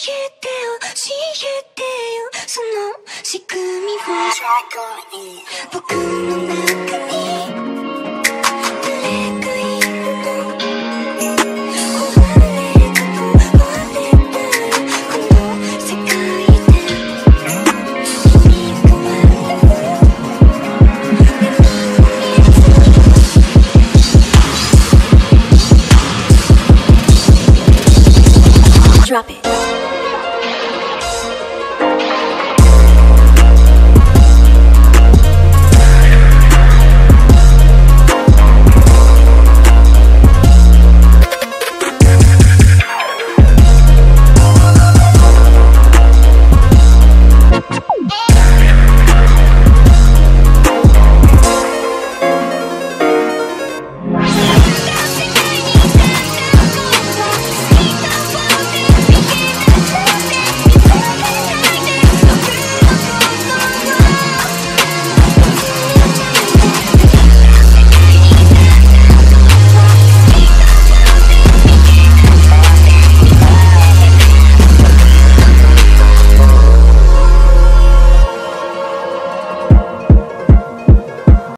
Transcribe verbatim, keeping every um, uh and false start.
てよ教えてよその仕組みを僕の中にどれかいるの終われるの終われたらこの世界で君が終わる Drop it.